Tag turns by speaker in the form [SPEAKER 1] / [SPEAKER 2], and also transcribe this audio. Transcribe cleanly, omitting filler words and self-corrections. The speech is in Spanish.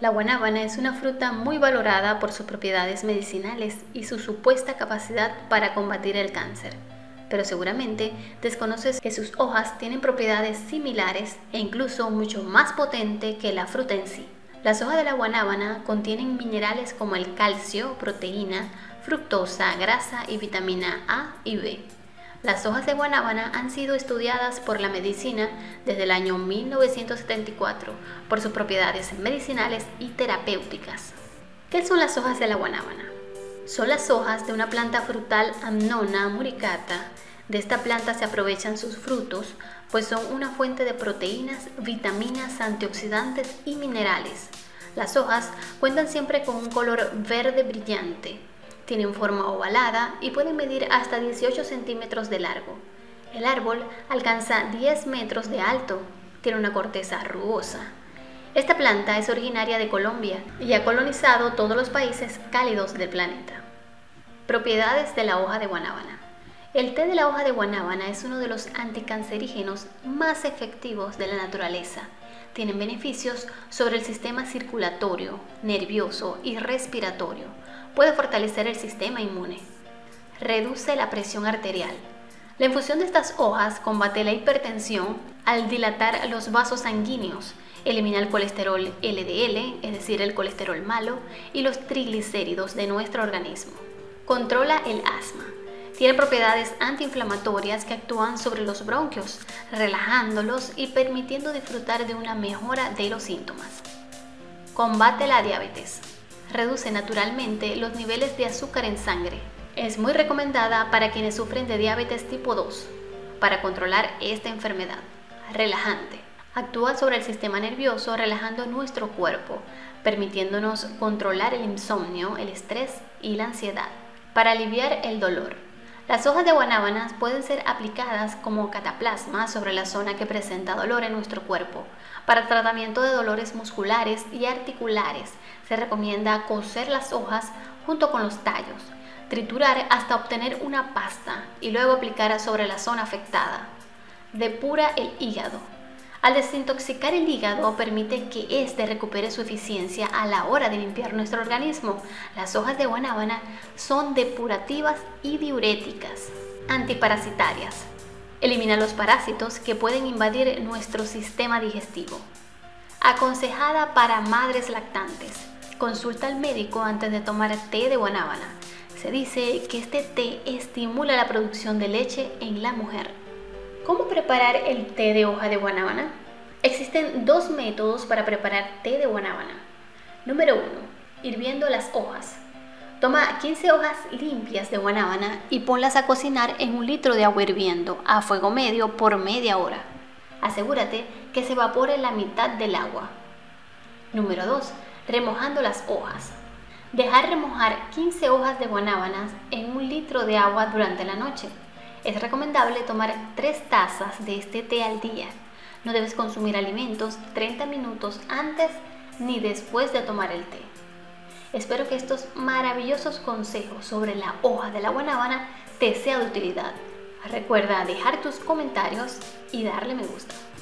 [SPEAKER 1] La guanábana es una fruta muy valorada por sus propiedades medicinales y su supuesta capacidad para combatir el cáncer. Pero seguramente desconoces que sus hojas tienen propiedades similares e incluso mucho más potente que la fruta en sí. Las hojas de la guanábana contienen minerales como el calcio, proteína, fructosa, grasa y vitamina A y B. Las hojas de guanábana han sido estudiadas por la medicina desde el año 1974 por sus propiedades medicinales y terapéuticas. ¿Qué son las hojas de la guanábana? Son las hojas de una planta frutal Amnona muricata. De esta planta se aprovechan sus frutos, pues son una fuente de proteínas, vitaminas, antioxidantes y minerales. Las hojas cuentan siempre con un color verde brillante. Tienen forma ovalada y pueden medir hasta 18 centímetros de largo. El árbol alcanza 10 metros de alto. Tiene una corteza rugosa. Esta planta es originaria de Colombia y ha colonizado todos los países cálidos del planeta. Propiedades de la hoja de guanábana. El té de la hoja de guanábana es uno de los anticancerígenos más efectivos de la naturaleza. Tienen beneficios sobre el sistema circulatorio, nervioso y respiratorio. Puede fortalecer el sistema inmune. Reduce la presión arterial. La infusión de estas hojas combate la hipertensión al dilatar los vasos sanguíneos, elimina el colesterol LDL, es decir, el colesterol malo, y los triglicéridos de nuestro organismo. Controla el asma. Tiene propiedades antiinflamatorias que actúan sobre los bronquios, relajándolos y permitiendo disfrutar de una mejora de los síntomas. Combate la diabetes. Reduce naturalmente los niveles de azúcar en sangre. Es muy recomendada para quienes sufren de diabetes tipo 2 para controlar esta enfermedad. Relajante. Actúa sobre el sistema nervioso relajando nuestro cuerpo, permitiéndonos controlar el insomnio, el estrés y la ansiedad. Para aliviar el dolor. Las hojas de guanábana pueden ser aplicadas como cataplasma sobre la zona que presenta dolor en nuestro cuerpo. Para tratamiento de dolores musculares y articulares, se recomienda cocer las hojas junto con los tallos, triturar hasta obtener una pasta y luego aplicar sobre la zona afectada. Depura el hígado. Al desintoxicar el hígado permite que éste recupere su eficiencia a la hora de limpiar nuestro organismo. Las hojas de guanábana son depurativas y diuréticas. Antiparasitarias. Elimina los parásitos que pueden invadir nuestro sistema digestivo. Aconsejada para madres lactantes. Consulta al médico antes de tomar té de guanábana. Se dice que este té estimula la producción de leche en la mujer. ¿Cómo preparar el té de hoja de guanábana? Existen dos métodos para preparar té de guanábana. Número 1. Hirviendo las hojas. Toma 15 hojas limpias de guanábana y ponlas a cocinar en 1 litro de agua hirviendo a fuego medio por media hora. Asegúrate que se evapore la mitad del agua. Número 2. Remojando las hojas. Dejar remojar 15 hojas de guanábana en 1 litro de agua durante la noche. Es recomendable tomar 3 tazas de este té al día. No debes consumir alimentos 30 minutos antes ni después de tomar el té. Espero que estos maravillosos consejos sobre la hoja de la guanábana te sean de utilidad. Recuerda dejar tus comentarios y darle me gusta.